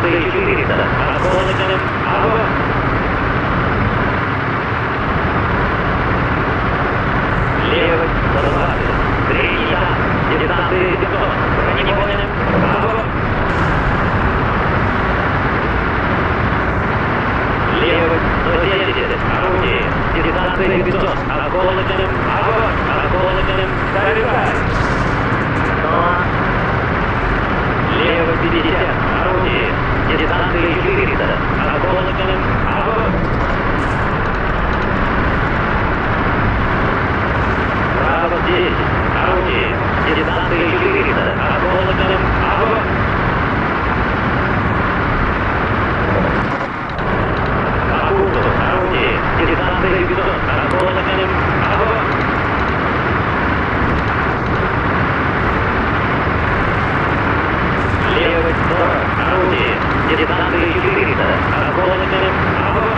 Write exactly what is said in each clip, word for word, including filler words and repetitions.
Дистанция четыреста. Околотелем. Огонь. Левый сто двадцать. Третий танк. Дистанция семьсот. Бронебойным. Огонь. Левый сто семьдесят. Орудие. Дистанция пятьсот. Околотелем. Огонь. Околотелем. Заряжай. Левый пятьдесят. Орудие. Дистанция четыреста. Околотелем. Огонь. Право десять. Орудие. Дистанция четыреста. Околотелем. Огонь. Аккуру. Орудие. Дистанция пятьсот. Околотелем. Огонь. Левый сорок. Орудие. Дистанция четыреста. Околотелем. Огонь.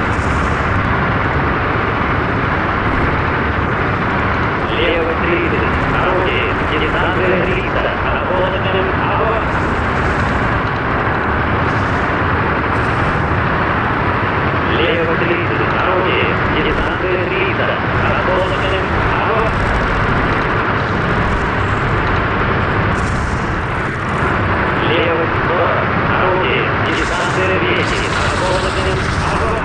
Левый тридцать. Орудие. Дистанция триста. Околотелем. Огонь. Левый тридцать. Орудие. Дистанция триста. Околотелем. Огонь. Левый сорок. Орудие. Дистанция двести. Околотелем. Огонь.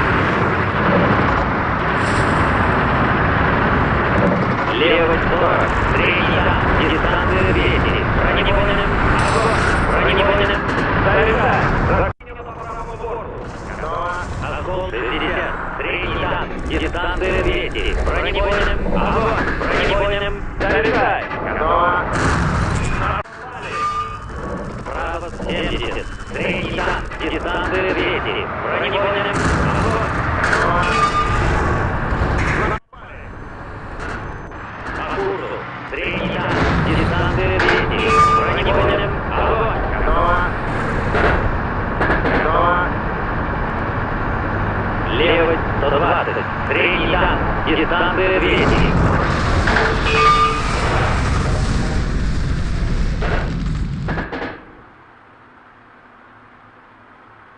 Левый сорок. Третий танк. Дистанция двести. Бронебойным. Огонь. Бронебойным. Заряжай. Закинем по правому борту. Около шестьдесят. Третий танк. Дистанция двести. Бронебойным. Огонь. Бронебойным. Заряжай. Право семьдесят. Третий танк. Дистанция двести. Бронебойным. Огонь. Аккуру. Третий танк. Дистанция двести. Бронебойным. Огонь. Левый сто двадцать. Третий танк. Дистанция двести.